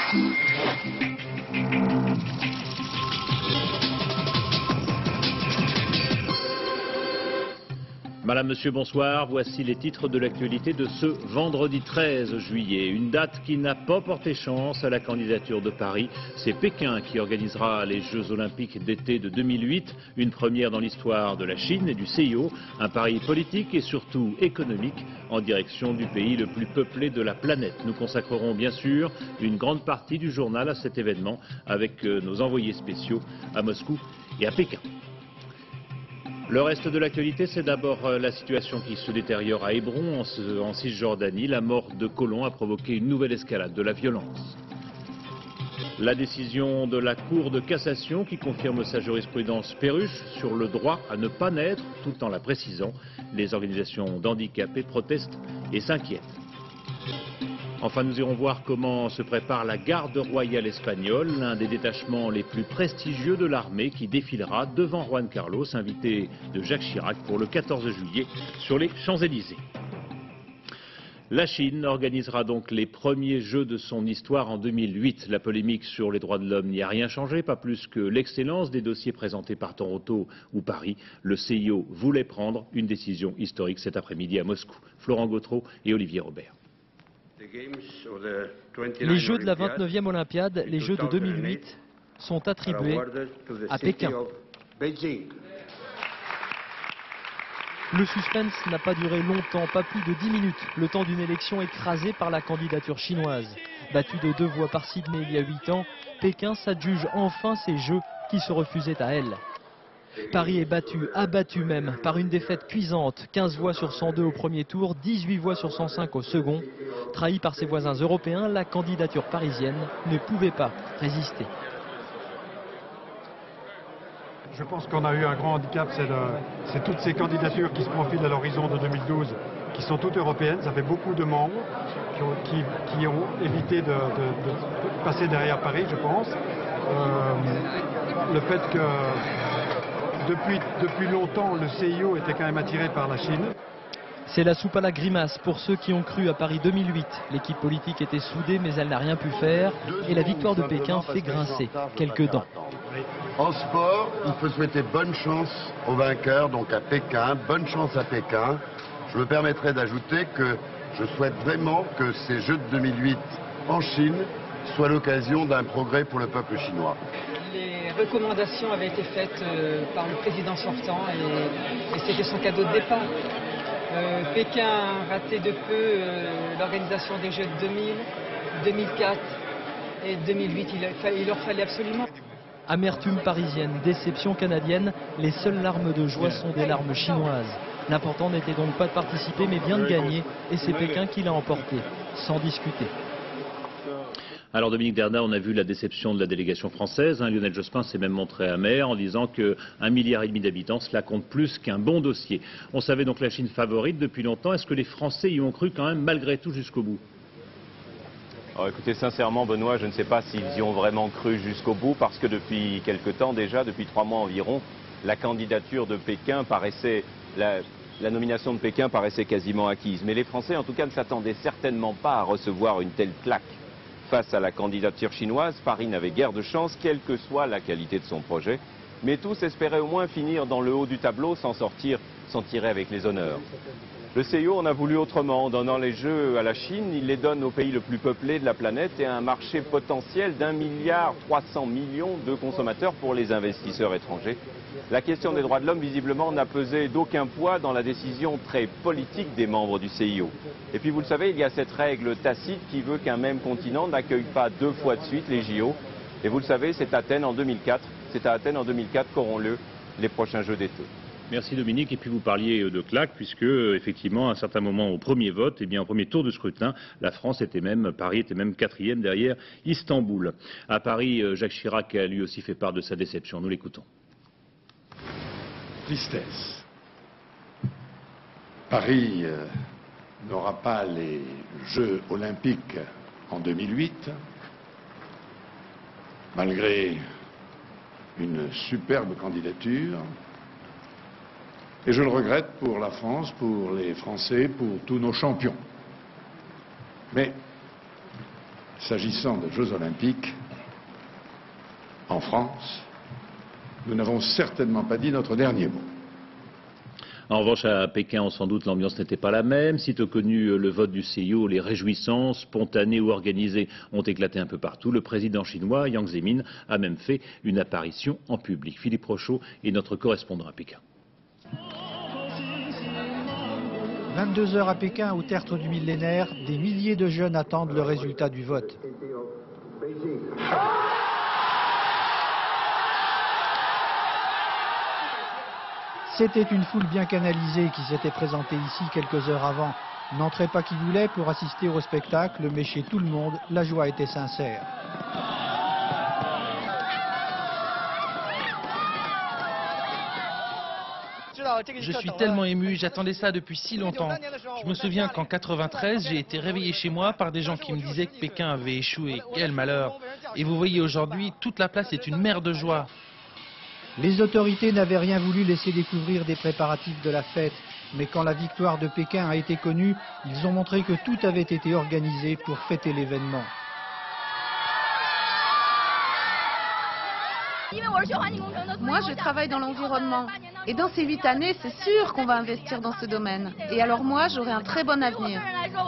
Madame, Monsieur, bonsoir. Voici les titres de l'actualité de ce vendredi 13 juillet. Une date qui n'a pas porté chance à la candidature de Paris. C'est Pékin qui organisera les Jeux Olympiques d'été de 2008. Une première dans l'histoire de la Chine et du CIO. Un pari politique et surtout économique en direction du pays le plus peuplé de la planète. Nous consacrerons bien sûr une grande partie du journal à cet événement avec nos envoyés spéciaux à Moscou et à Pékin. Le reste de l'actualité, c'est d'abord la situation qui se détériore à Hébron, en Cisjordanie. La mort de colons a provoqué une nouvelle escalade de la violence. La décision de la Cour de cassation qui confirme sa jurisprudence Perruche sur le droit à ne pas naître, tout en la précisant. Les organisations d'handicapés protestent et s'inquiètent. Enfin, nous irons voir comment se prépare la garde royale espagnole, l'un des détachements les plus prestigieux de l'armée qui défilera devant Juan Carlos, invité de Jacques Chirac pour le 14 juillet sur les Champs-Élysées. La Chine organisera donc les premiers Jeux de son histoire en 2008. La polémique sur les droits de l'homme n'y a rien changé, pas plus que l'excellence des dossiers présentés par Toronto ou Paris. Le CIO voulait prendre une décision historique cet après-midi à Moscou. Florent Gautreau et Olivier Robert. Les Jeux de la 29e Olympiade, les Jeux de 2008, sont attribués à Pékin. Le suspense n'a pas duré longtemps, pas plus de 10 minutes, le temps d'une élection écrasée par la candidature chinoise. Battue de 2 voix par Sydney il y a 8 ans, Pékin s'adjuge enfin ces Jeux qui se refusaient à elle. Paris est battu, abattu même, par une défaite cuisante, 15 voix sur 102 au premier tour, 18 voix sur 105 au second. Trahie par ses voisins européens, la candidature parisienne ne pouvait pas résister. Je pense qu'on a eu un grand handicap, c'est toutes ces candidatures qui se profilent à l'horizon de 2012, qui sont toutes européennes. Ça fait beaucoup de membres qui ont évité de passer derrière Paris, je pense. Le fait que depuis longtemps, le CIO était quand même attiré par la Chine. C'est la soupe à la grimace pour ceux qui ont cru à Paris 2008. L'équipe politique était soudée, mais elle n'a rien pu faire. Et la victoire de Pékin fait grincer quelques dents. En sport, il faut souhaiter bonne chance aux vainqueurs, donc à Pékin. Bonne chance à Pékin. Je me permettrai d'ajouter que je souhaite vraiment que ces Jeux de 2008 en Chine soient l'occasion d'un progrès pour le peuple chinois. Les recommandations avaient été faites par le président sortant et c'était son cadeau de départ. Pékin a raté de peu l'organisation des Jeux de 2000, 2004 et 2008. Il leur fallait absolument. Amertume parisienne, déception canadienne, les seules larmes de joie sont des larmes chinoises. L'important n'était donc pas de participer mais bien de gagner et c'est Pékin qui l'a emporté, sans discuter. Alors Dominique Bernard, on a vu la déception de la délégation française. Lionel Jospin s'est même montré amer en disant qu'1,5 milliard d'habitants, cela compte plus qu'un bon dossier. On savait donc la Chine favorite depuis longtemps. Est-ce que les Français y ont cru quand même malgré tout jusqu'au bout? Alors écoutez, sincèrement Benoît, je ne sais pas s'ils y ont vraiment cru jusqu'au bout parce que depuis quelque temps déjà, depuis 3 mois environ, la candidature de Pékin paraissait, la nomination de Pékin paraissait quasiment acquise. Mais les Français en tout cas ne s'attendaient certainement pas à recevoir une telle claque. Face à la candidature chinoise, Paris n'avait guère de chance, quelle que soit la qualité de son projet. Mais tous espéraient au moins finir dans le haut du tableau, s'en tirer avec les honneurs. Le CIO en a voulu autrement. En donnant les Jeux à la Chine, il les donne au pays le plus peuplé de la planète et à un marché potentiel d'1,3 milliard de consommateurs pour les investisseurs étrangers. La question des droits de l'homme, visiblement, n'a pesé d'aucun poids dans la décision très politique des membres du CIO. Et puis, vous le savez, il y a cette règle tacite qui veut qu'un même continent n'accueille pas 2 fois de suite les JO. Et vous le savez, c'est à Athènes en 2004. C'est à Athènes en 2004 qu'auront lieu les prochains Jeux d'été. Merci Dominique. Et puis vous parliez de claque puisque effectivement à un certain moment au premier vote, au premier tour de scrutin, la France était même, Paris était même 4e derrière Istanbul. À Paris, Jacques Chirac a lui aussi fait part de sa déception. Nous l'écoutons. Tristesse. Paris n'aura pas les Jeux olympiques en 2008, malgré une superbe candidature. Et je le regrette pour la France, pour les Français, pour tous nos champions. Mais s'agissant des Jeux Olympiques, en France, nous n'avons certainement pas dit notre dernier mot. En revanche, à Pékin, sans doute, l'ambiance n'était pas la même. Sitôt connu le vote du CIO, les réjouissances, spontanées ou organisées, ont éclaté un peu partout. Le président chinois, Jiang Zemin, a même fait une apparition en public. Philippe Rochaud est notre correspondant à Pékin. 22 heures à Pékin, au tertre du millénaire, des milliers de jeunes attendent le résultat du vote. C'était une foule bien canalisée qui s'était présentée ici quelques heures avant. N'entrait pas qui voulait pour assister au spectacle, mais chez tout le monde, la joie était sincère. Je suis tellement ému, j'attendais ça depuis si longtemps. Je me souviens qu'en 93, j'ai été réveillé chez moi par des gens qui me disaient que Pékin avait échoué. Quel malheur! Et vous voyez aujourd'hui, toute la place est une mer de joie. Les autorités n'avaient rien voulu laisser découvrir des préparatifs de la fête, mais quand la victoire de Pékin a été connue, ils ont montré que tout avait été organisé pour fêter l'événement. Moi, je travaille dans l'environnement. Et dans ces 8 années, c'est sûr qu'on va investir dans ce domaine. Et alors moi, j'aurai un très bon avenir.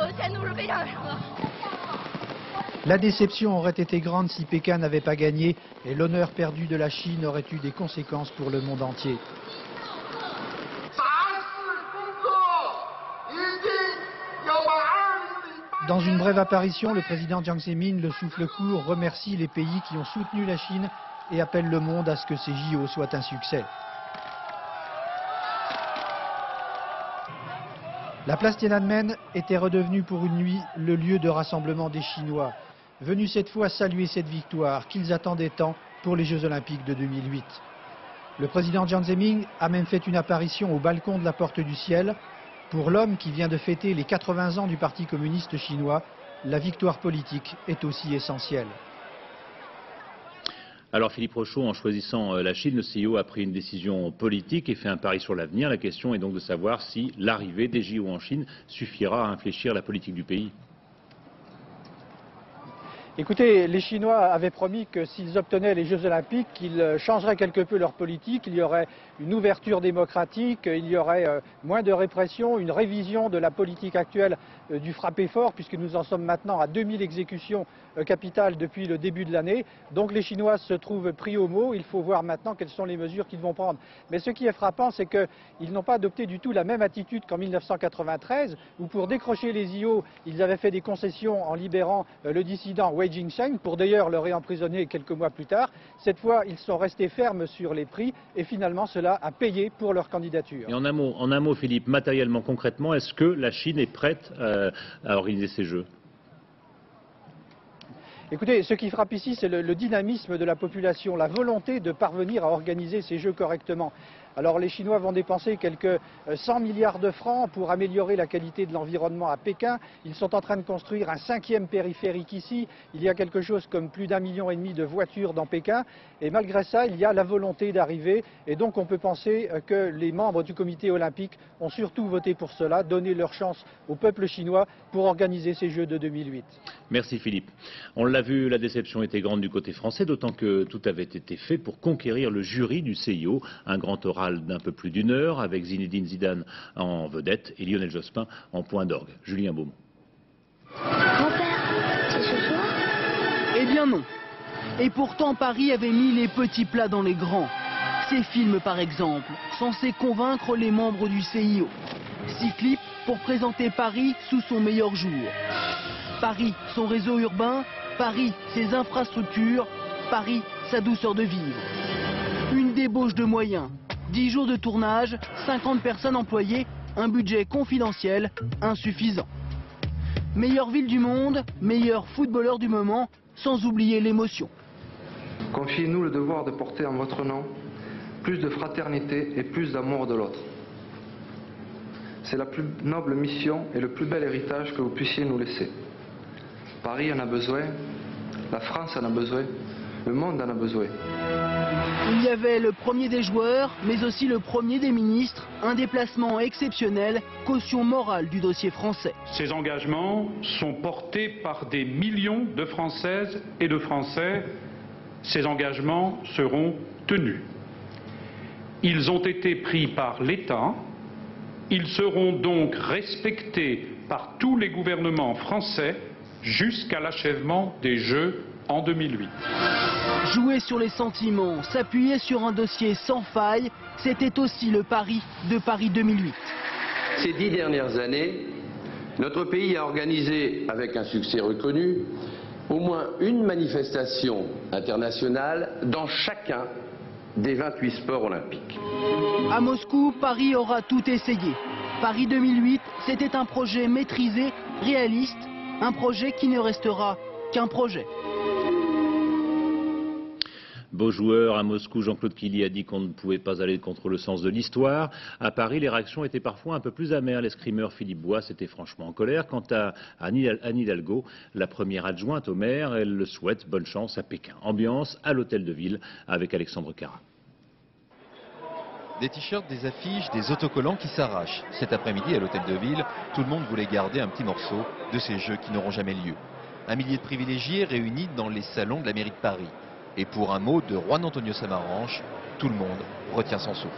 La déception aurait été grande si Pékin n'avait pas gagné et l'honneur perdu de la Chine aurait eu des conséquences pour le monde entier. Dans une brève apparition, le président Jiang Zemin, le souffle court, remercie les pays qui ont soutenu la Chine et appelle le monde à ce que ces JO soient un succès. La place Tiananmen était redevenue pour une nuit le lieu de rassemblement des Chinois, venus cette fois saluer cette victoire qu'ils attendaient tant pour les Jeux Olympiques de 2008. Le président Jiang Zemin a même fait une apparition au balcon de la Porte du Ciel. Pour l'homme qui vient de fêter les 80 ans du Parti communiste chinois, la victoire politique est aussi essentielle. Alors Philippe Rochaud, en choisissant la Chine, le CIO a pris une décision politique et fait un pari sur l'avenir. La question est donc de savoir si l'arrivée des JO en Chine suffira à infléchir la politique du pays. Écoutez, les Chinois avaient promis que s'ils obtenaient les Jeux Olympiques, qu'ils changeraient quelque peu leur politique, il y aurait une ouverture démocratique, il y aurait moins de répression, une révision de la politique actuelle du frapper fort, puisque nous en sommes maintenant à 2000 exécutions capitales depuis le début de l'année. Donc les Chinois se trouvent pris au mot, il faut voir maintenant quelles sont les mesures qu'ils vont prendre. Mais ce qui est frappant, c'est qu'ils n'ont pas adopté du tout la même attitude qu'en 1993, où pour décrocher les JO, ils avaient fait des concessions en libérant le dissident Wei Jingsheng, pour d'ailleurs le réemprisonner quelques mois plus tard. Cette fois, ils sont restés fermes sur les prix et finalement cela a payé pour leur candidature. Et en un mot, Philippe, matériellement, concrètement, est-ce que la Chine est prête à organiser ces Jeux ? Écoutez, ce qui frappe ici, c'est le dynamisme de la population, la volonté de parvenir à organiser ces Jeux correctement. Alors les Chinois vont dépenser quelques 100 milliards de francs pour améliorer la qualité de l'environnement à Pékin. Ils sont en train de construire un 5e périphérique ici. Il y a quelque chose comme plus d'1,5 million de voitures dans Pékin. Et malgré ça, il y a la volonté d'arriver. Et donc on peut penser que les membres du comité olympique ont surtout voté pour cela, donné leur chance au peuple chinois pour organiser ces Jeux de 2008. Merci Philippe. On l'a vu, la déception était grande du côté français, d'autant que tout avait été fait pour conquérir le jury du CIO. Un grand oral d'un peu plus d'1 heure avec Zinedine Zidane en vedette et Lionel Jospin en point d'orgue. Julien Beaumont. Grand-père, c'est ce soir ? Eh bien non. Et pourtant Paris avait mis les petits plats dans les grands. Ces films par exemple, censés convaincre les membres du CIO. 6 clips pour présenter Paris sous son meilleur jour. Paris, son réseau urbain, Paris, ses infrastructures, Paris, sa douceur de vivre. Une débauche de moyens, 10 jours de tournage, 50 personnes employées, un budget confidentiel insuffisant. Meilleure ville du monde, meilleur footballeur du moment, sans oublier l'émotion. Confiez-nous le devoir de porter en votre nom plus de fraternité et plus d'amour de l'autre. C'est la plus noble mission et le plus bel héritage que vous puissiez nous laisser. Paris en a besoin, la France en a besoin, Le monde en a besoin. Il y avait le premier des joueurs, mais aussi le premier des ministres, un déplacement exceptionnel, caution morale du dossier français. Ces engagements sont portés par des millions de Françaises et de Français. Ces engagements seront tenus. Ils ont été pris par l'État. Ils seront donc respectés par tous les gouvernements français jusqu'à l'achèvement des Jeux en 2008. Jouer sur les sentiments, s'appuyer sur un dossier sans faille, c'était aussi le pari de Paris 2008. Ces 10 dernières années, notre pays a organisé, avec un succès reconnu, au moins une manifestation internationale dans chacun des 28 sports olympiques. À Moscou, Paris aura tout essayé. Paris 2008, c'était un projet maîtrisé, réaliste, un projet qui ne restera qu'un projet. Beau joueur, à Moscou, Jean-Claude Killy a dit qu'on ne pouvait pas aller contre le sens de l'histoire. À Paris, les réactions étaient parfois un peu plus amères. L'escrimeur Philippe Bois était franchement en colère. Quant à Anne Hidalgo, la première adjointe au maire, elle le souhaite bonne chance à Pékin. Ambiance à l'hôtel de ville avec Alexandre Cara. Des t-shirts, des affiches, des autocollants qui s'arrachent. Cet après-midi, à l'hôtel de ville, tout le monde voulait garder un petit morceau de ces jeux qui n'auront jamais lieu. Un millier de privilégiés réunis dans les salons de la mairie de Paris. Et pour un mot de Juan Antonio Samaranch, tout le monde retient son souffle.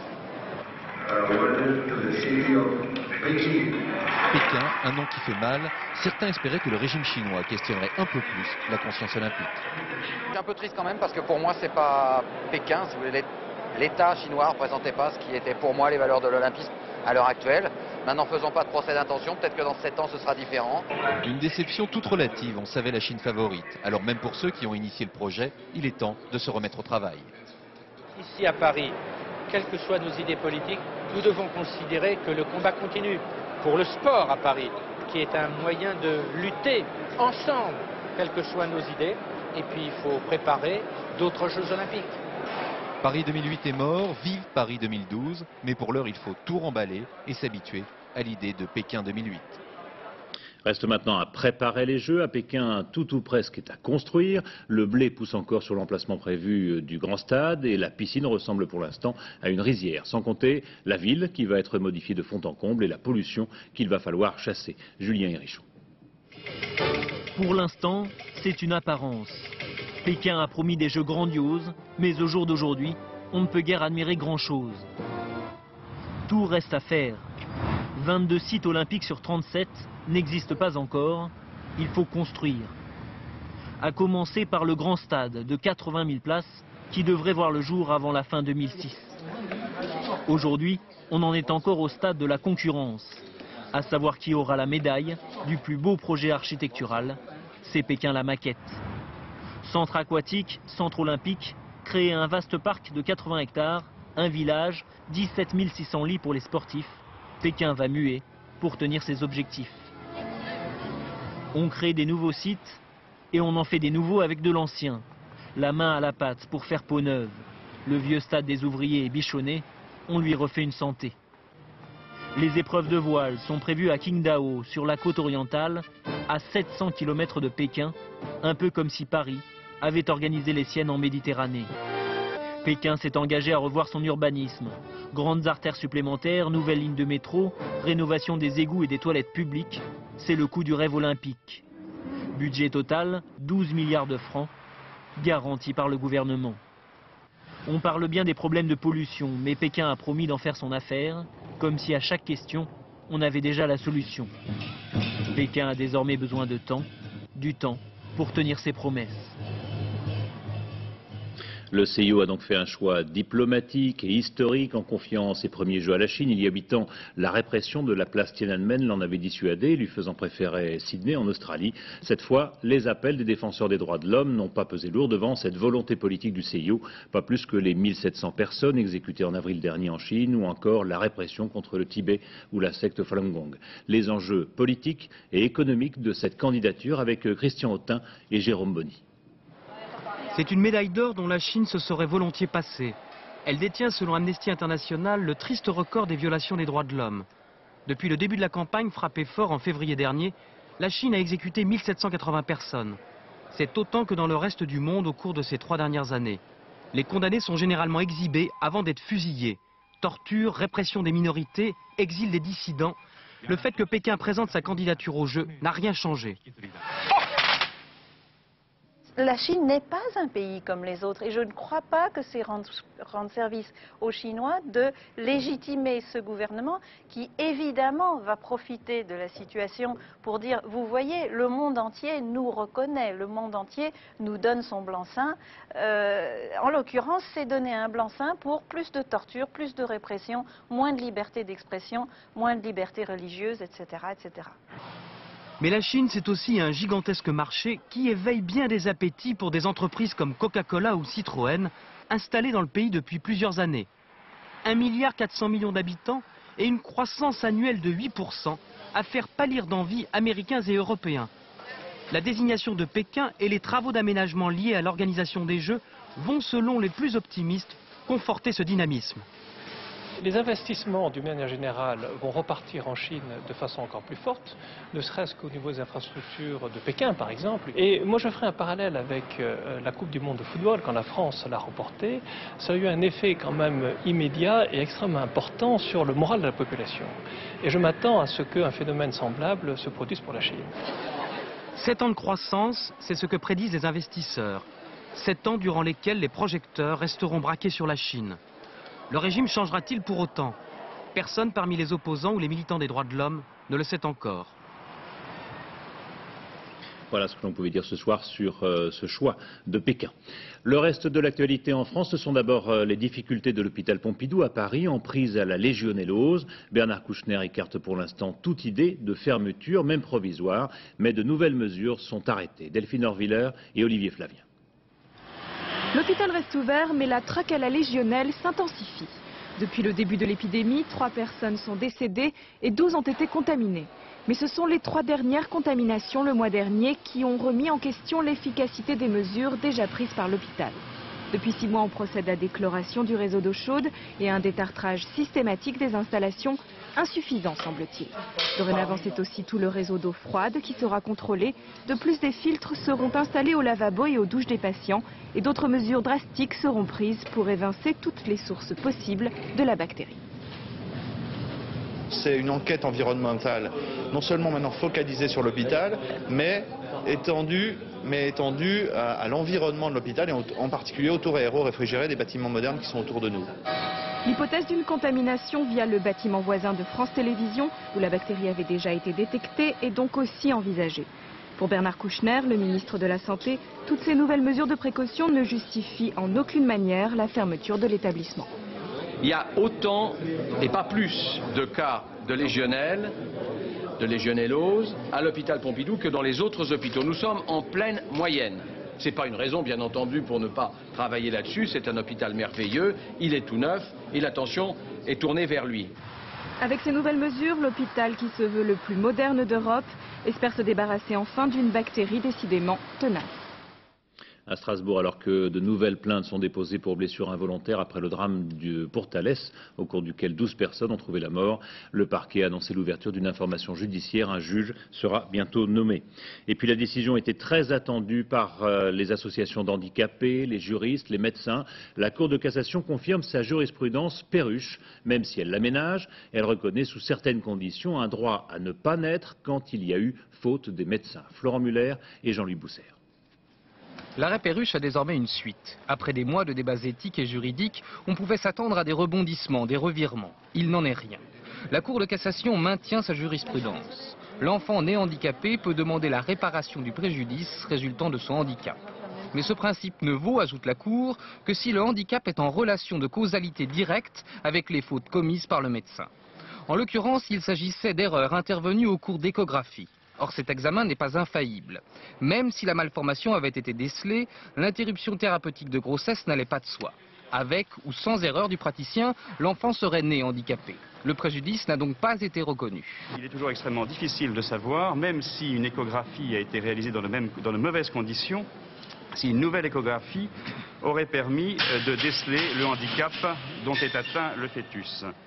Pékin, un nom qui fait mal. Certains espéraient que le régime chinois questionnerait un peu plus la conscience olympique. Je suis un peu triste quand même parce que pour moi c'est pas Pékin, si vous voulez, l'État chinois ne représentait pas ce qui était pour moi les valeurs de l'olympisme à l'heure actuelle. Maintenant, faisons pas de procès d'intention, peut-être que dans 7 ans ce sera différent. Une déception toute relative, on savait la Chine favorite. Alors même pour ceux qui ont initié le projet, il est temps de se remettre au travail. Ici à Paris, quelles que soient nos idées politiques, nous devons considérer que le combat continue pour le sport à Paris, qui est un moyen de lutter ensemble, quelles que soient nos idées. Et puis il faut préparer d'autres Jeux olympiques. Paris 2008 est mort, vive Paris 2012, mais pour l'heure il faut tout remballer et s'habituer à l'idée de Pékin 2008. Reste maintenant à préparer les Jeux. À Pékin, tout ou presque est à construire. Le blé pousse encore sur l'emplacement prévu du grand stade et la piscine ressemble pour l'instant à une rizière. Sans compter la ville qui va être modifiée de fond en comble et la pollution qu'il va falloir chasser. Julien Hérichon. Pour l'instant, c'est une apparence. Pékin a promis des Jeux grandioses, mais au jour d'aujourd'hui, on ne peut guère admirer grand-chose. Tout reste à faire. 22 sites olympiques sur 37 n'existent pas encore. Il faut construire. À commencer par le grand stade de 80 000 places qui devrait voir le jour avant la fin 2006. Aujourd'hui, on en est encore au stade de la concurrence, à savoir qui aura la médaille du plus beau projet architectural. C'est Pékin la maquette. Centre aquatique, centre olympique, créer un vaste parc de 80 hectares, un village, 17 600 lits pour les sportifs. Pékin va muer pour tenir ses objectifs. On crée des nouveaux sites et on en fait des nouveaux avec de l'ancien. La main à la pâte pour faire peau neuve. Le vieux stade des ouvriers est bichonné, on lui refait une santé. Les épreuves de voile sont prévues à Qingdao, sur la côte orientale, à 700 km de Pékin, un peu comme si Paris avait organisé les siennes en Méditerranée. Pékin s'est engagé à revoir son urbanisme. Grandes artères supplémentaires, nouvelles lignes de métro, rénovation des égouts et des toilettes publiques, c'est le coût du rêve olympique. Budget total, 12 milliards de francs, garanti par le gouvernement. On parle bien des problèmes de pollution, mais Pékin a promis d'en faire son affaire, comme si à chaque question, on avait déjà la solution. Pékin a désormais besoin de temps, du temps pour tenir ses promesses. Le CIO a donc fait un choix diplomatique et historique en confiant ses premiers Jeux à la Chine. Il y a 8 ans, la répression de la place Tiananmen l'en avait dissuadé, lui faisant préférer Sydney en Australie. Cette fois, les appels des défenseurs des droits de l'homme n'ont pas pesé lourd devant cette volonté politique du CIO, pas plus que les 1700 personnes exécutées en avril dernier en Chine ou encore la répression contre le Tibet ou la secte Falun Gong. Les enjeux politiques et économiques de cette candidature avec Christian Autain et Jérôme Bonny. C'est une médaille d'or dont la Chine se serait volontiers passée. Elle détient, selon Amnesty International, le triste record des violations des droits de l'homme. Depuis le début de la campagne, frappée fort en février dernier, la Chine a exécuté 1780 personnes. C'est autant que dans le reste du monde au cours de ces 3 dernières années. Les condamnés sont généralement exhibés avant d'être fusillés. Torture, répression des minorités, exil des dissidents. Le fait que Pékin présente sa candidature aux Jeux n'a rien changé. La Chine n'est pas un pays comme les autres et je ne crois pas que c'est rendre service aux Chinois de légitimer ce gouvernement qui évidemment va profiter de la situation pour dire vous voyez le monde entier nous reconnaît, le monde entier nous donne son blanc-seing. En l'occurrence c'est donner un blanc-seing pour plus de torture, plus de répression, moins de liberté d'expression, moins de liberté religieuse, etc. etc. Mais la Chine, c'est aussi un gigantesque marché qui éveille bien des appétits pour des entreprises comme Coca-Cola ou Citroën, installées dans le pays depuis plusieurs années. 1,4 milliard d'habitants et une croissance annuelle de 8%, à faire pâlir d'envie Américains et Européens. La désignation de Pékin et les travaux d'aménagement liés à l'organisation des Jeux vont, selon les plus optimistes, conforter ce dynamisme. Les investissements, d'une manière générale, vont repartir en Chine de façon encore plus forte, ne serait-ce qu'au niveau des infrastructures de Pékin, par exemple. Et moi, je ferai un parallèle avec la Coupe du Monde de football, quand la France l'a remportée. Ça a eu un effet quand même immédiat et extrêmement important sur le moral de la population. Et je m'attends à ce qu'un phénomène semblable se produise pour la Chine. 7 ans de croissance, c'est ce que prédisent les investisseurs. 7 ans durant lesquels les projecteurs resteront braqués sur la Chine. Le régime changera-t-il pour autant? Personne parmi les opposants ou les militants des droits de l'homme ne le sait encore. Voilà ce que l'on pouvait dire ce soir sur ce choix de Pékin. Le reste de l'actualité en France, ce sont d'abord les difficultés de l'hôpital Pompidou à Paris, en prise à la légionellose. Bernard Kouchner écarte pour l'instant toute idée de fermeture, même provisoire, mais de nouvelles mesures sont arrêtées. Delphine Orviller et Olivier Flavien. L'hôpital reste ouvert, mais la traque à la légionelle s'intensifie. Depuis le début de l'épidémie, 3 personnes sont décédées et 12 ont été contaminées. Mais ce sont les 3 dernières contaminations le mois dernier qui ont remis en question l'efficacité des mesures déjà prises par l'hôpital. Depuis 6 mois, on procède à des chlorations du réseau d'eau chaude et à un détartrage systématique des installations, insuffisant semble-t-il. Dorénavant, c'est aussi tout le réseau d'eau froide qui sera contrôlé. De plus, des filtres seront installés au lavabo et aux douches des patients et d'autres mesures drastiques seront prises pour évincer toutes les sources possibles de la bactérie. C'est une enquête environnementale, non seulement maintenant focalisée sur l'hôpital, mais étendue à l'environnement de l'hôpital et en particulier aux tours aéro-réfrigérées des bâtiments modernes qui sont autour de nous. L'hypothèse d'une contamination via le bâtiment voisin de France Télévisions, où la bactérie avait déjà été détectée, est donc aussi envisagée. Pour Bernard Kouchner, le ministre de la Santé, toutes ces nouvelles mesures de précaution ne justifient en aucune manière la fermeture de l'établissement. Il y a autant et pas plus de cas de légionellose à l'hôpital Pompidou que dans les autres hôpitaux. Nous sommes en pleine moyenne. Ce n'est pas une raison, bien entendu, pour ne pas travailler là-dessus. C'est un hôpital merveilleux, il est tout neuf et l'attention est tournée vers lui. Avec ces nouvelles mesures, l'hôpital qui se veut le plus moderne d'Europe espère se débarrasser enfin d'une bactérie décidément tenace. À Strasbourg, alors que de nouvelles plaintes sont déposées pour blessures involontaires après le drame du Pour-Thalès, au cours duquel 12 personnes ont trouvé la mort. Le parquet a annoncé l'ouverture d'une information judiciaire. Un juge sera bientôt nommé. Et puis la décision était très attendue par les associations d'handicapés, les juristes, les médecins. La Cour de cassation confirme sa jurisprudence Perruche. Même si elle l'aménage, elle reconnaît sous certaines conditions un droit à ne pas naître quand il y a eu faute des médecins. Florent Muller et Jean-Louis Bousser. L'arrêt Perruche a désormais une suite. Après des mois de débats éthiques et juridiques, on pouvait s'attendre à des rebondissements, des revirements. Il n'en est rien. La Cour de cassation maintient sa jurisprudence. L'enfant né handicapé peut demander la réparation du préjudice résultant de son handicap. Mais ce principe ne vaut, ajoute la Cour, que si le handicap est en relation de causalité directe avec les fautes commises par le médecin. En l'occurrence, il s'agissait d'erreurs intervenues au cours d'échographie. Or, cet examen n'est pas infaillible. Même si la malformation avait été décelée, l'interruption thérapeutique de grossesse n'allait pas de soi. Avec ou sans erreur du praticien, l'enfant serait né handicapé. Le préjudice n'a donc pas été reconnu. Il est toujours extrêmement difficile de savoir, même si une échographie a été réalisée dans de mauvaises conditions, si une nouvelle échographie aurait permis de déceler le handicap dont est atteint le fœtus.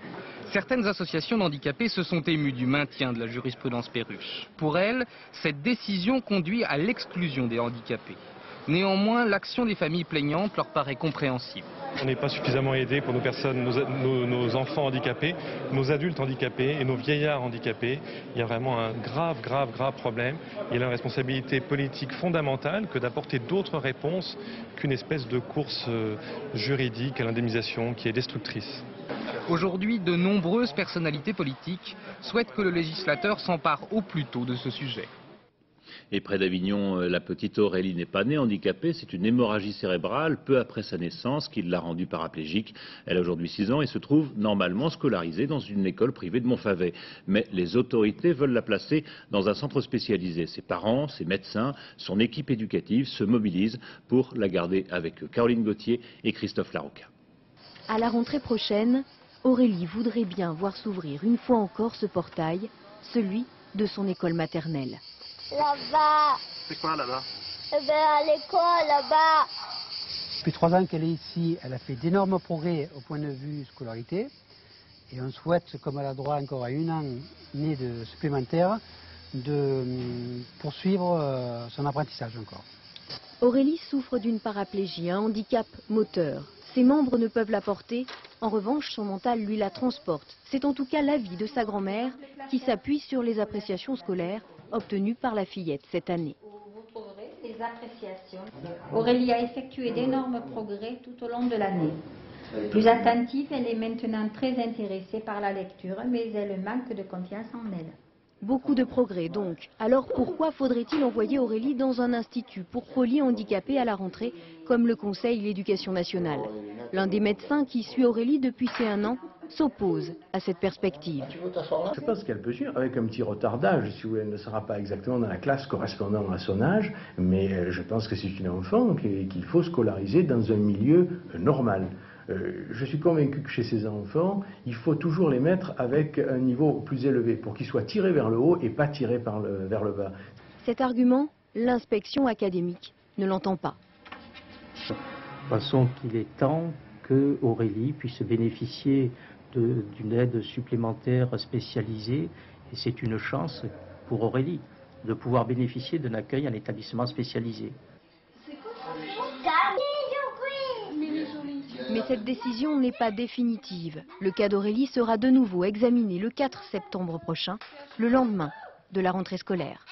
Certaines associations d'handicapés se sont émues du maintien de la jurisprudence Perruche. Pour elles, cette décision conduit à l'exclusion des handicapés. Néanmoins, l'action des familles plaignantes leur paraît compréhensible. On n'est pas suffisamment aidé pour nos personnes, nos enfants handicapés, nos adultes handicapés et nos vieillards handicapés. Il y a vraiment un grave problème. Il y a la responsabilité politique fondamentale que d'apporter d'autres réponses qu'une espèce de course juridique à l'indemnisation qui est destructrice. Aujourd'hui, de nombreuses personnalités politiques souhaitent que le législateur s'empare au plus tôt de ce sujet. Et près d'Avignon, la petite Aurélie n'est pas née handicapée, c'est une hémorragie cérébrale peu après sa naissance qui l'a rendue paraplégique. Elle a aujourd'hui 6 ans et se trouve normalement scolarisée dans une école privée de Montfavet. Mais les autorités veulent la placer dans un centre spécialisé. Ses parents, ses médecins, son équipe éducative se mobilisent pour la garder avec eux. Caroline Gauthier et Christophe Larocca. À la rentrée prochaine, Aurélie voudrait bien voir s'ouvrir une fois encore ce portail, celui de son école maternelle. Là-bas. C'est quoi là-bas? Eh bien, à l'école, là-bas. Depuis 3 ans qu'elle est ici, elle a fait d'énormes progrès au point de vue scolarité. Et on souhaite, comme elle a droit encore à 1 an né de supplémentaire, de poursuivre son apprentissage encore. Aurélie souffre d'une paraplégie, un handicap moteur. Ses membres ne peuvent la porter. En revanche, son mental, lui, la transporte. C'est en tout cas l'avis de sa grand-mère qui s'appuie sur les appréciations scolaires obtenues par la fillette cette année. Vous trouverez les appréciations. Aurélie a effectué d'énormes progrès tout au long de l'année. Plus attentive, elle est maintenant très intéressée par la lecture, mais elle manque de confiance en elle. Beaucoup de progrès donc. Alors pourquoi faudrait-il envoyer Aurélie dans un institut pour polyhandicapés à la rentrée, comme le conseille l'Éducation nationale? L'un des médecins qui suit Aurélie depuis ses 1 an s'oppose à cette perspective. Je pense qu'elle peut suivre avec un petit retard d'âge, si vous voulez, elle ne sera pas exactement dans la classe correspondant à son âge, mais je pense que c'est une enfant qu'il faut scolariser dans un milieu normal. Je suis convaincu que chez ces enfants, il faut toujours les mettre avec un niveau plus élevé pour qu'ils soient tirés vers le haut et pas tirés vers le bas. Cet argument, l'inspection académique ne l'entend pas. Pensons qu'il est temps que Aurélie puisse bénéficier d'une aide supplémentaire spécialisée et c'est une chance pour Aurélie de pouvoir bénéficier d'un accueil en établissement spécialisé. Mais cette décision n'est pas définitive. Le cas d'Aurélie sera de nouveau examiné le 4 septembre prochain, le lendemain de la rentrée scolaire.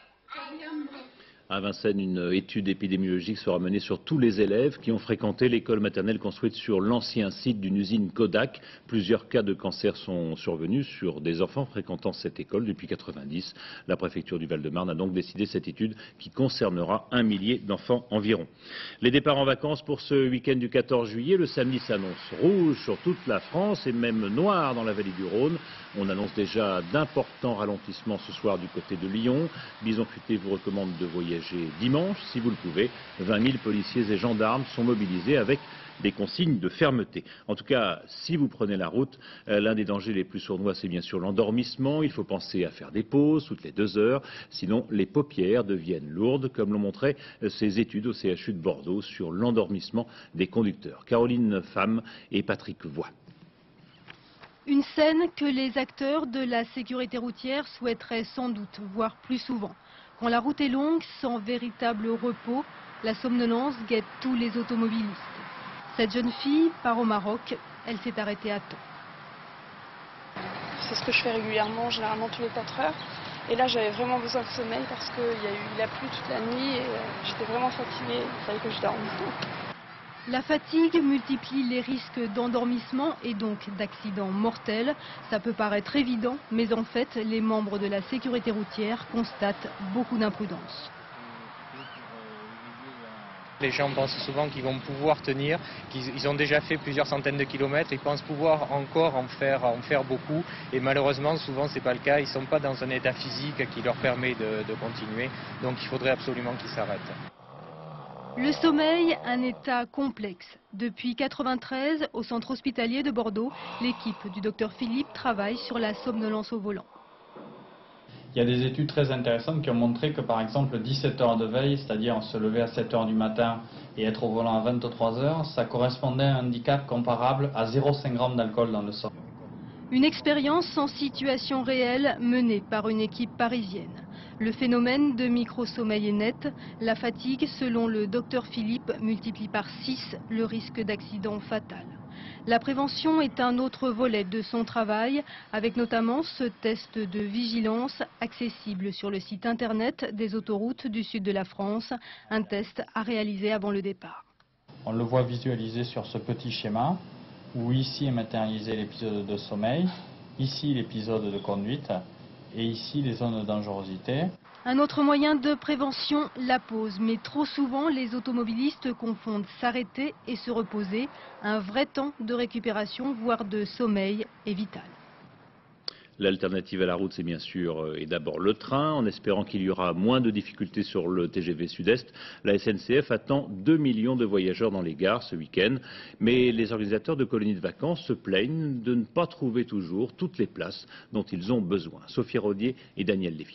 À Vincennes, une étude épidémiologique sera menée sur tous les élèves qui ont fréquenté l'école maternelle construite sur l'ancien site d'une usine Kodak. Plusieurs cas de cancer sont survenus sur des enfants fréquentant cette école depuis 1990. La préfecture du Val-de-Marne a donc décidé cette étude qui concernera 1 millier d'enfants environ. Les départs en vacances pour ce week-end du 14 juillet, le samedi s'annonce rouge sur toute la France et même noir dans la vallée du Rhône. On annonce déjà d'importants ralentissements ce soir du côté de Lyon. Bison Futé vous recommande de voyager dimanche, si vous le pouvez. 20 000 policiers et gendarmes sont mobilisés avec des consignes de fermeté. En tout cas, si vous prenez la route, l'un des dangers les plus sournois, c'est bien sûr l'endormissement. Il faut penser à faire des pauses toutes les 2 heures, sinon les paupières deviennent lourdes, comme l'ont montré ces études au CHU de Bordeaux sur l'endormissement des conducteurs. Caroline Pham et Patrick Voix. Une scène que les acteurs de la sécurité routière souhaiteraient sans doute voir plus souvent. Quand la route est longue, sans véritable repos, la somnolence guette tous les automobilistes. Cette jeune fille part au Maroc, elle s'est arrêtée à temps. C'est ce que je fais régulièrement, généralement tous les 4 heures. Et là, j'avais vraiment besoin de sommeil parce qu'il a plu toute la nuit et j'étais vraiment fatiguée, il fallait que je dorme. La fatigue multiplie les risques d'endormissement et donc d'accidents mortels. Ça peut paraître évident, mais en fait, les membres de la sécurité routière constatent beaucoup d'imprudence. Les gens pensent souvent qu'ils vont pouvoir tenir, qu'ils ont déjà fait plusieurs centaines de kilomètres, ils pensent pouvoir encore en faire beaucoup. Et malheureusement, souvent, ce n'est pas le cas. Ils ne sont pas dans un état physique qui leur permet de continuer. Donc il faudrait absolument qu'ils s'arrêtent. Le sommeil, un état complexe. Depuis 1993, au centre hospitalier de Bordeaux, l'équipe du docteur Philippe travaille sur la somnolence au volant. Il y a des études très intéressantes qui ont montré que par exemple 17 heures de veille, c'est-à-dire se lever à 7 heures du matin et être au volant à 23 heures, ça correspondait à un handicap comparable à 0,5 g d'alcool dans le sang. Une expérience en situation réelle menée par une équipe parisienne. Le phénomène de micro-sommeil est net. La fatigue, selon le docteur Philippe, multiplie par 6 le risque d'accident fatal. La prévention est un autre volet de son travail, avec notamment ce test de vigilance accessible sur le site internet des autoroutes du sud de la France, un test à réaliser avant le départ. On le voit visualisé sur ce petit schéma, où ici est matérialisé l'épisode de sommeil, ici l'épisode de conduite, et ici les zones de dangerosité. Un autre moyen de prévention, la pause. Mais trop souvent, les automobilistes confondent s'arrêter et se reposer. Un vrai temps de récupération, voire de sommeil, est vital. L'alternative à la route, c'est bien sûr et d'abord le train. En espérant qu'il y aura moins de difficultés sur le TGV Sud-Est, la SNCF attend 2 millions de voyageurs dans les gares ce week-end. Mais les organisateurs de colonies de vacances se plaignent de ne pas trouver toujours toutes les places dont ils ont besoin. Sophie Rodier et Daniel Lévy.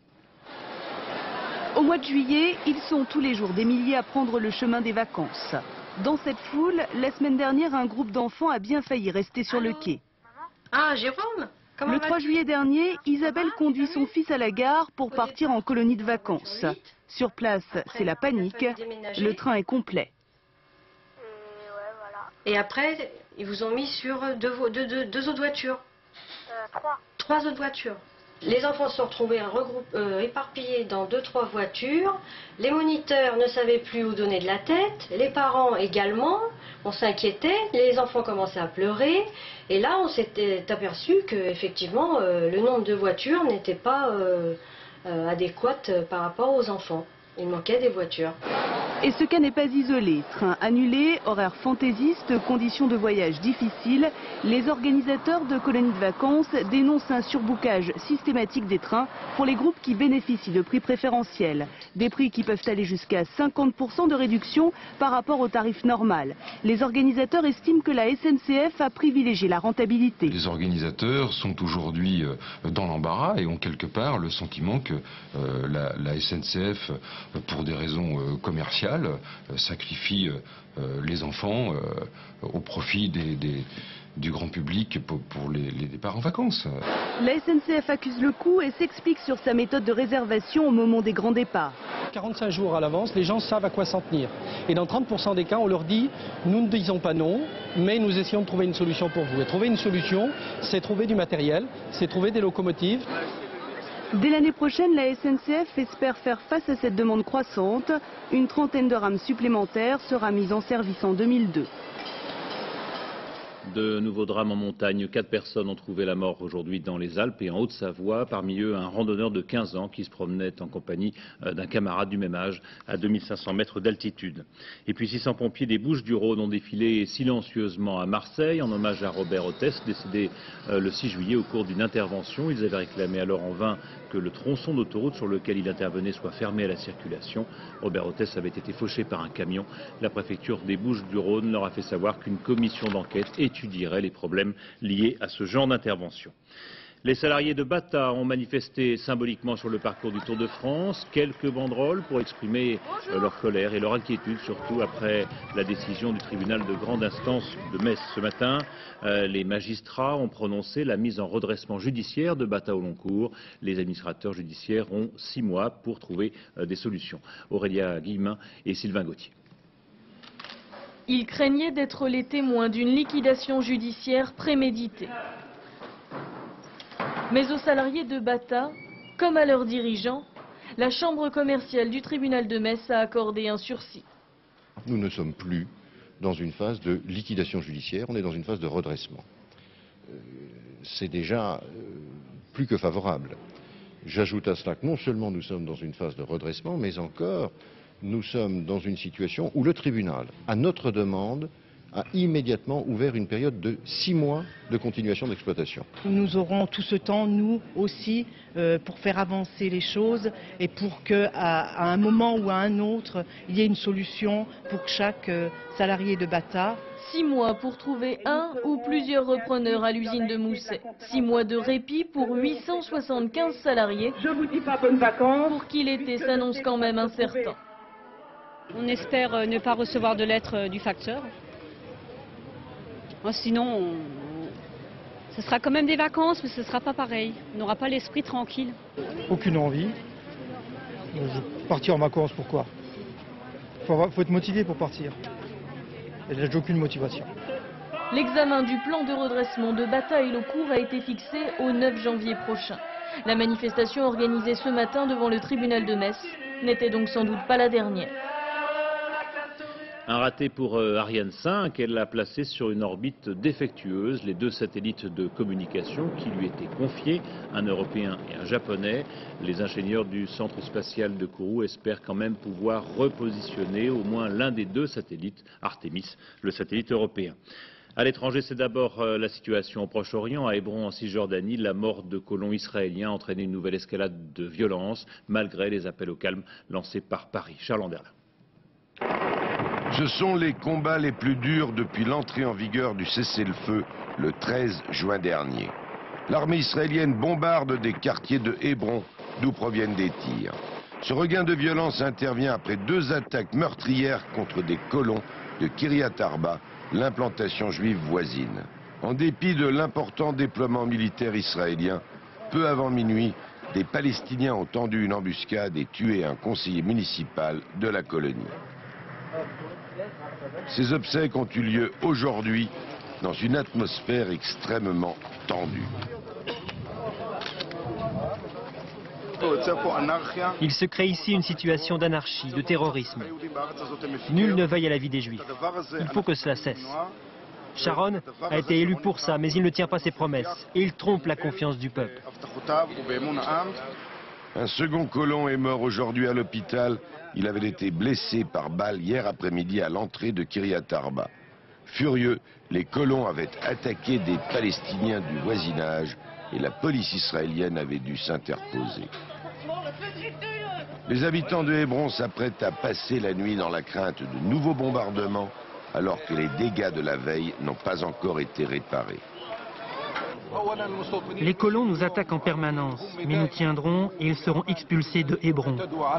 Au mois de juillet, ils sont tous les jours des milliers à prendre le chemin des vacances. Dans cette foule, la semaine dernière, un groupe d'enfants a bien failli rester sur le quai. Ah, Jérôme ? Le 3 juillet dernier, Isabelle conduit son fils à la gare pour partir en colonie de vacances. Sur place, c'est la panique. Le train est complet. Et après, ils vous ont mis sur deux autres voitures. 3 autres voitures. Les enfants se sont retrouvés éparpillés dans 2-3 voitures. Les moniteurs ne savaient plus où donner de la tête. Les parents également. On s'inquiétait. Les enfants commençaient à pleurer. Et là, on s'était aperçu qu'effectivement, le nombre de voitures n'était pas adéquat par rapport aux enfants. Il manquait des voitures. Et ce cas n'est pas isolé. Train annulé, horaires fantaisistes, conditions de voyage difficiles. Les organisateurs de colonies de vacances dénoncent un surbookage systématique des trains pour les groupes qui bénéficient de prix préférentiels. Des prix qui peuvent aller jusqu'à 50% de réduction par rapport au tarif normal. Les organisateurs estiment que la SNCF a privilégié la rentabilité. Les organisateurs sont aujourd'hui dans l'embarras et ont quelque part le sentiment que la SNCF, pour des raisons commerciales, sacrifie les enfants au profit du grand public pour les départs en vacances. La SNCF accuse le coup et s'explique sur sa méthode de réservation au moment des grands départs. 45 jours à l'avance, les gens savent à quoi s'en tenir. Et dans 30% des cas, on leur dit, nous ne disons pas non, mais nous essayons de trouver une solution pour vous. Et trouver une solution, c'est trouver du matériel, c'est trouver des locomotives. Dès l'année prochaine, la SNCF espère faire face à cette demande croissante. Une trentaine de rames supplémentaires sera mise en service en 2002. De nouveaux drames en montagne. 4 personnes ont trouvé la mort aujourd'hui dans les Alpes et en Haute-Savoie. Parmi eux, un randonneur de 15 ans qui se promenait en compagnie d'un camarade du même âge à 2500 mètres d'altitude. Et puis 600 pompiers des Bouches-du-Rhône ont défilé silencieusement à Marseille en hommage à Robert Ottès, décédé le 6 juillet au cours d'une intervention. Ils avaient réclamé alors en vain que le tronçon d'autoroute sur lequel il intervenait soit fermé à la circulation. Robert Ottès avait été fauché par un camion. La préfecture des Bouches-du-Rhône leur a fait savoir qu'une commission d'enquête étudierait les problèmes liés à ce genre d'intervention. Les salariés de Bata ont manifesté symboliquement sur le parcours du Tour de France. Quelques banderoles pour exprimer leur colère et leur inquiétude, surtout après la décision du tribunal de grande instance de Metz. Ce matin, les magistrats ont prononcé la mise en redressement judiciaire de Bata au long cours. Les administrateurs judiciaires ont 6 mois pour trouver des solutions. Aurélia Guillemin et Sylvain Gauthier. Ils craignaient d'être les témoins d'une liquidation judiciaire préméditée. Mais aux salariés de Bata, comme à leurs dirigeants, la chambre commerciale du tribunal de Metz a accordé un sursis. Nous ne sommes plus dans une phase de liquidation judiciaire, on est dans une phase de redressement. C'est déjà plus que favorable. J'ajoute à cela que non seulement nous sommes dans une phase de redressement, mais encore nous sommes dans une situation où le tribunal, à notre demande, a immédiatement ouvert une période de 6 mois de continuation d'exploitation. Nous aurons tout ce temps, nous aussi, pour faire avancer les choses et pour qu'à un moment ou à un autre, il y ait une solution pour chaque salarié de Bata. 6 mois pour trouver un ou plusieurs repreneurs à l'usine de Mousset. 6 mois de répit pour 875 salariés. Je vous dis pas bonnes vacances. Pour qui l'été s'annonce quand même incertain. On espère ne pas recevoir de lettre du facteur. Sinon, Ce sera quand même des vacances, mais ce ne sera pas pareil. On n'aura pas l'esprit tranquille. Aucune envie. Partir en vacances, pourquoi ? Faut être motivé pour partir. Et là, j'ai aucune motivation. L'examen du plan de redressement de Bataille-le-Cours a été fixé au 9 janvier prochain. La manifestation organisée ce matin devant le tribunal de Metz n'était donc sans doute pas la dernière. Un raté pour Ariane 5, elle l'a placé sur une orbite défectueuse. Les deux satellites de communication qui lui étaient confiés, un européen et un japonais. Les ingénieurs du centre spatial de Kourou espèrent quand même pouvoir repositionner au moins l'un des deux satellites, Artemis, le satellite européen. À l'étranger, c'est d'abord la situation au Proche-Orient. À Hébron, en Cisjordanie, la mort de colons israéliens a entraîné une nouvelle escalade de violence, malgré les appels au calme lancés par Paris. Charles Anderlin. Ce sont les combats les plus durs depuis l'entrée en vigueur du cessez-le-feu le 13 juin dernier. L'armée israélienne bombarde des quartiers de Hébron, d'où proviennent des tirs. Ce regain de violence intervient après 2 attaques meurtrières contre des colons de Kiryat Arba, l'implantation juive voisine. En dépit de l'important déploiement militaire israélien, peu avant minuit, des Palestiniens ont tendu une embuscade et tué un conseiller municipal de la colonie. Ces obsèques ont eu lieu aujourd'hui dans une atmosphère extrêmement tendue. Il se crée ici une situation d'anarchie, de terrorisme. Nul ne veille à la vie des Juifs. Il faut que cela cesse. Sharon a été élu pour ça, mais il ne tient pas ses promesses et il trompe la confiance du peuple. Un second colon est mort aujourd'hui à l'hôpital. Il avait été blessé par balle hier après-midi à l'entrée de Kiryat Arba. Furieux, les colons avaient attaqué des Palestiniens du voisinage et la police israélienne avait dû s'interposer. Les habitants de Hébron s'apprêtent à passer la nuit dans la crainte de nouveaux bombardements alors que les dégâts de la veille n'ont pas encore été réparés. Les colons nous attaquent en permanence, mais nous tiendrons et ils seront expulsés de Hébron.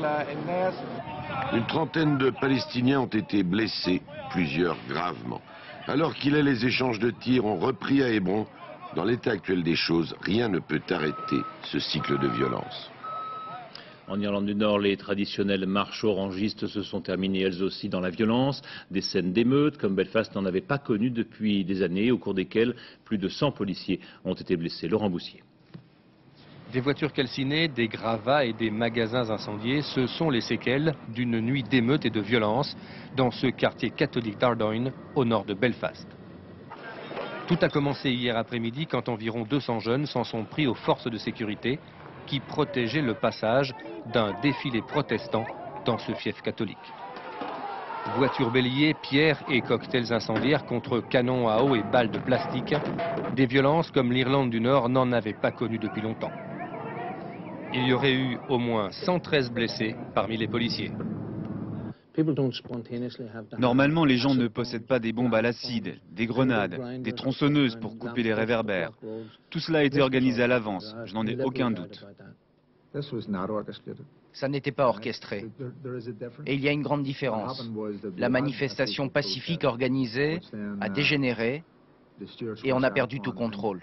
Une trentaine de Palestiniens ont été blessés, plusieurs gravement. Alors qu'il est, les échanges de tirs ont repris à Hébron. Dans l'état actuel des choses, rien ne peut arrêter ce cycle de violence. En Irlande du Nord, les traditionnelles marches orangistes se sont terminées elles aussi dans la violence. Des scènes d'émeutes comme Belfast n'en avait pas connu depuis des années, au cours desquelles plus de 100 policiers ont été blessés. Laurent Boussier. Des voitures calcinées, des gravats et des magasins incendiés, ce sont les séquelles d'une nuit d'émeutes et de violence dans ce quartier catholique d'Ardoyne, au nord de Belfast. Tout a commencé hier après-midi quand environ 200 jeunes s'en sont pris aux forces de sécurité qui protégeaient le passage d'un défilé protestant dans ce fief catholique. Voitures béliers, pierres et cocktails incendiaires contre canons à eau et balles de plastique, des violences comme l'Irlande du Nord n'en avait pas connues depuis longtemps. Il y aurait eu au moins 113 blessés parmi les policiers. Normalement, les gens ne possèdent pas des bombes à l'acide, des grenades, des tronçonneuses pour couper les réverbères. Tout cela a été organisé à l'avance, je n'en ai aucun doute. Ça n'était pas orchestré. Et il y a une grande différence. La manifestation pacifique organisée a dégénéré et on a perdu tout contrôle.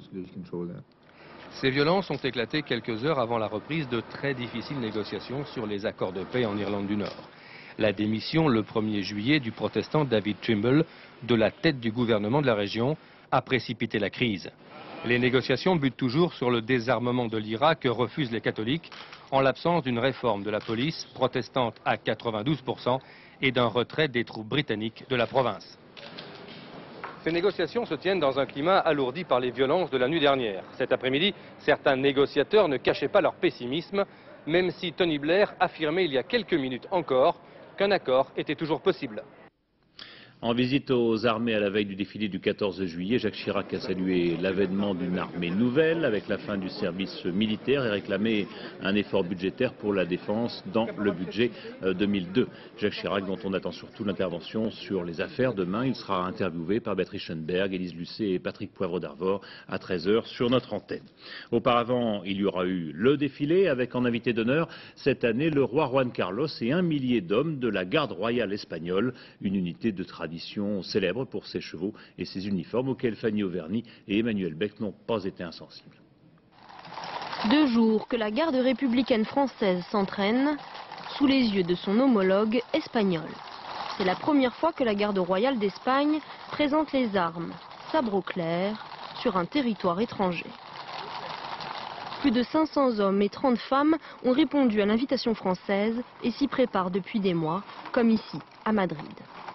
Ces violences ont éclaté quelques heures avant la reprise de très difficiles négociations sur les accords de paix en Irlande du Nord. La démission le 1er juillet du protestant David Trimble de la tête du gouvernement de la région a précipité la crise. Les négociations butent toujours sur le désarmement de l'IRA que refusent les catholiques en l'absence d'une réforme de la police protestante à 92% et d'un retrait des troupes britanniques de la province. Ces négociations se tiennent dans un climat alourdi par les violences de la nuit dernière. Cet après-midi, certains négociateurs ne cachaient pas leur pessimisme, même si Tony Blair affirmait il y a quelques minutes encore qu'un accord était toujours possible. En visite aux armées à la veille du défilé du 14 juillet, Jacques Chirac a salué l'avènement d'une armée nouvelle avec la fin du service militaire et réclamé un effort budgétaire pour la défense dans le budget 2002. Jacques Chirac, dont on attend surtout l'intervention sur les affaires demain, il sera interviewé par Béatrice Schoenberg, Élise Lucet et Patrick Poivre d'Arvor à 13 h sur notre antenne. Auparavant, il y aura eu le défilé avec en invité d'honneur cette année le roi Juan Carlos et 1 millier d'hommes de la garde royale espagnole, une unité de tradition tradition célèbre pour ses chevaux et ses uniformes auxquels Fanny Auverny et Emmanuel Bec n'ont pas été insensibles. 2 jours que la garde républicaine française s'entraîne sous les yeux de son homologue espagnol. C'est la première fois que la garde royale d'Espagne présente les armes, sabre au clair, sur un territoire étranger. Plus de 500 hommes et 30 femmes ont répondu à l'invitation française et s'y préparent depuis des mois, comme ici, à Madrid.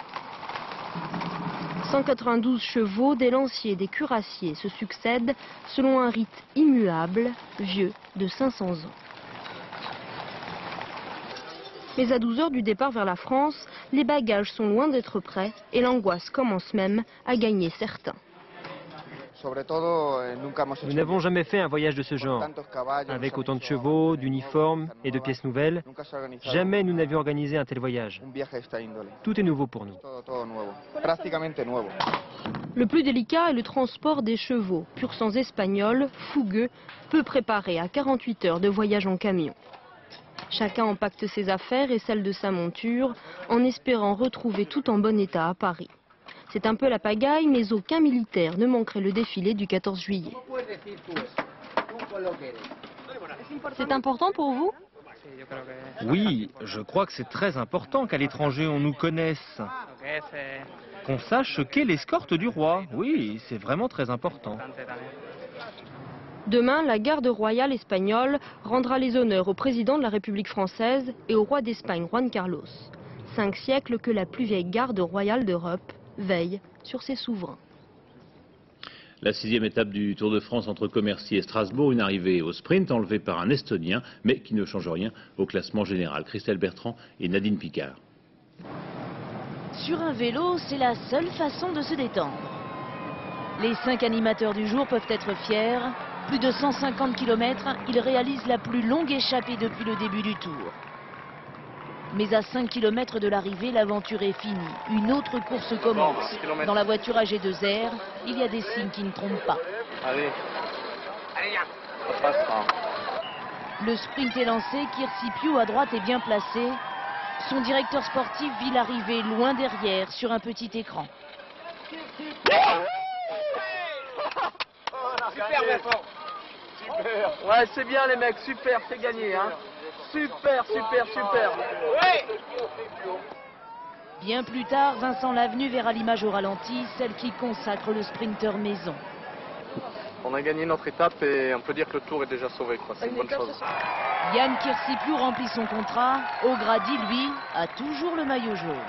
192 chevaux, des lanciers et des cuirassiers se succèdent selon un rite immuable, vieux de 500 ans. Mais à 12 heures du départ vers la France, les bagages sont loin d'être prêts et l'angoisse commence même à gagner certains. Nous n'avons jamais fait un voyage de ce genre, avec autant de chevaux, d'uniformes et de pièces nouvelles. Jamais nous n'avions organisé un tel voyage. Tout est nouveau pour nous. Le plus délicat est le transport des chevaux, pur sang espagnol, fougueux, peu préparés à 48 heures de voyage en camion. Chacun empaquete ses affaires et celles de sa monture, en espérant retrouver tout en bon état à Paris. C'est un peu la pagaille, mais aucun militaire ne manquerait le défilé du 14 juillet. C'est important pour vous? Oui, je crois que c'est très important qu'à l'étranger on nous connaisse. Qu'on sache ce qu'est l'escorte du roi. Oui, c'est vraiment très important. Demain, la garde royale espagnole rendra les honneurs au président de la République française et au roi d'Espagne, Juan Carlos. 5 siècles que la plus vieille garde royale d'Europe veille sur ses souverains. La 6e étape du Tour de France entre Commercy et Strasbourg, une arrivée au sprint enlevée par un Estonien, mais qui ne change rien au classement général. Christelle Bertrand et Nadine Picard. Sur un vélo, c'est la seule façon de se détendre. Les 5 animateurs du jour peuvent être fiers. Plus de 150 km, ils réalisent la plus longue échappée depuis le début du Tour. Mais à 5 km de l'arrivée, l'aventure est finie. Une autre course commence. Dans la voiture AG2R, il y a des signes qui ne trompent pas. Le sprint est lancé, Kirsi Piu à droite est bien placé. Son directeur sportif vit l'arrivée loin derrière sur un petit écran. Super, Bertrand. Super. Ouais, c'est bien les mecs, super, c'est gagné, hein. Super, super, super. Ouais. Bien plus tard, Vincent Lavenu verra l'image au ralenti, celle qui consacre le sprinter maison. On a gagné notre étape et on peut dire que le tour est déjà sauvé, quoi. C'est une bonne chose. Yann Kirsipiou remplit son contrat. O'Grady, lui, a toujours le maillot jaune.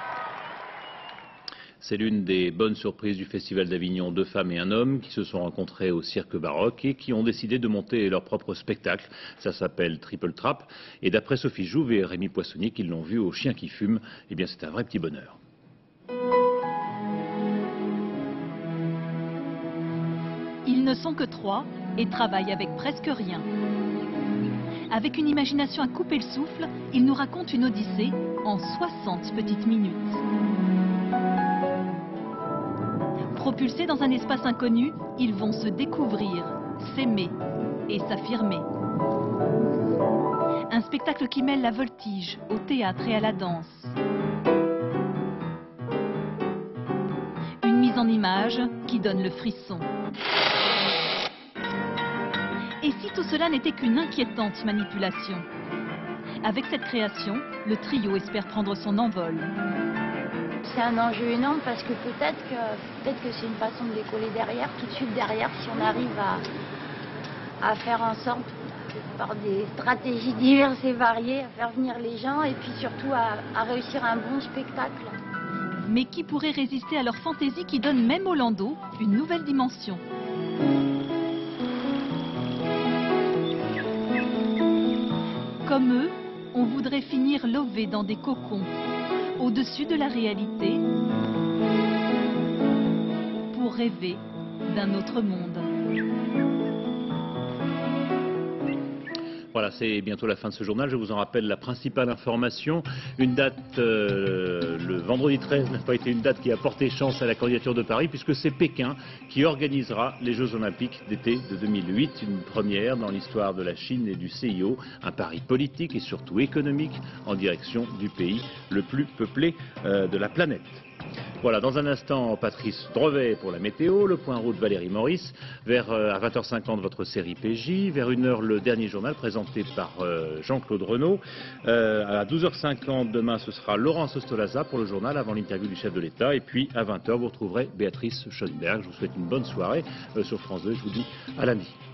C'est l'une des bonnes surprises du Festival d'Avignon, 2 femmes et un homme qui se sont rencontrés au Cirque Baroque et qui ont décidé de monter leur propre spectacle. Ça s'appelle Triple Trap. Et d'après Sophie Jouve et Rémi Poissonnier qui l'ont vu au Chien qui fume, eh bien c'est un vrai petit bonheur. Ils ne sont que 3 et travaillent avec presque rien. Avec une imagination à couper le souffle, ils nous racontent une odyssée en 60 petites minutes. Propulsés dans un espace inconnu, ils vont se découvrir, s'aimer et s'affirmer. Un spectacle qui mêle la voltige au théâtre et à la danse. Une mise en image qui donne le frisson. Et si tout cela n'était qu'une inquiétante manipulation? Avec cette création, le trio espère prendre son envol. C'est un enjeu énorme parce que peut-être que c'est une façon de les coller derrière, tout de suite derrière, si on arrive à faire en sorte, par des stratégies diverses et variées, à faire venir les gens et puis surtout à réussir un bon spectacle. Mais qui pourrait résister à leur fantaisie qui donne même au landau une nouvelle dimension? Comme eux, on voudrait finir lové dans des cocons, au-dessus de la réalité, pour rêver d'un autre monde. Voilà, c'est bientôt la fin de ce journal. Je vous en rappelle la principale information. Une date, le vendredi 13, n'a pas été une date qui a porté chance à la candidature de Paris, puisque c'est Pékin qui organisera les Jeux Olympiques d'été de 2008. Une première dans l'histoire de la Chine et du CIO. Un pari politique et surtout économique en direction du pays le plus peuplé de la planète. Voilà, dans un instant, Patrice Drevet pour la météo, le point route Valérie Maurice, à 20h50 votre série PJ, vers 1h le dernier journal présenté par Jean-Claude Renaud. À 12h50 demain ce sera Laurence Ostolaza pour le journal avant l'interview du chef de l'État, et puis à 20h vous retrouverez Béatrice Schoenberg. Je vous souhaite une bonne soirée sur France 2, je vous dis à lundi.